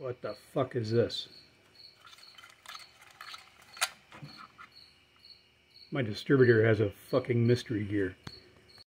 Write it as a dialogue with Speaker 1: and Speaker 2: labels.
Speaker 1: What the fuck is this? My distributor has a fucking mystery here.